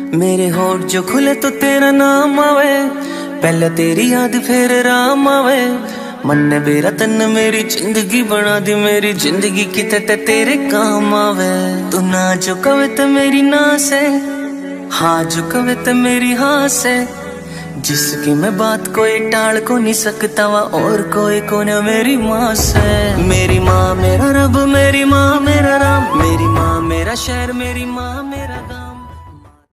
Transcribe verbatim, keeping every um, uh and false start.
मेरे होठ जो खुले तो तेरा नाम आवे, पहले तेरी याद फिर राम आवे। मन ने मेरा तन मेरी जिंदगी बना दी, मेरी जिंदगी कितने तेरे काम आवे। तू ना जो कवे तो मेरी ना से, हाँ जो कवे तो मेरी हाँ से। जिसकी मैं बात कोई टाल को नहीं सकता वा, और कोई को न मेरी माँ से। मेरी माँ मेरा रब, मेरी माँ मेरा राम, मेरी माँ मेरा शहर, मेरी माँ मेरा गाँव।